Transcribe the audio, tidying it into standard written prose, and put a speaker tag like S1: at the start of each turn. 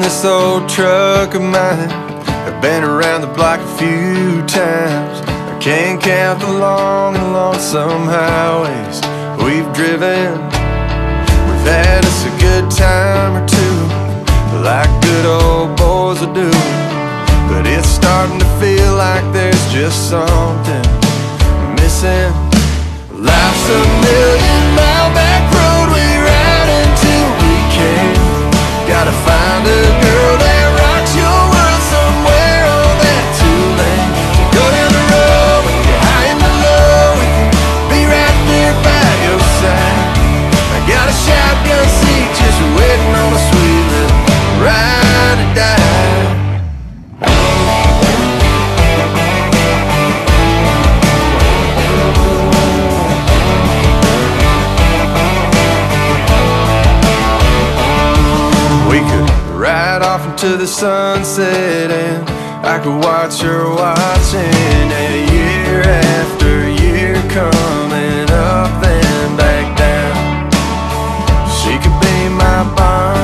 S1: this old truck of mine. I've been around the block a few times. I can't count the long and lonesome highways we've driven. We've had us a good time or two, like good old boys will do. But it's starting to feel like there's just something missing. Life's a million-mile back road we ride until we can't. Gotta find a girl that rocks your world somewhere on that two-lane. So go down the road with you high and low, we can be right there by your side. I got a shotgun seat just waiting on a sweet little ride or die. We could ride off into the sunset and I could watch her watching, and year after year coming up then back down. She could be my bond.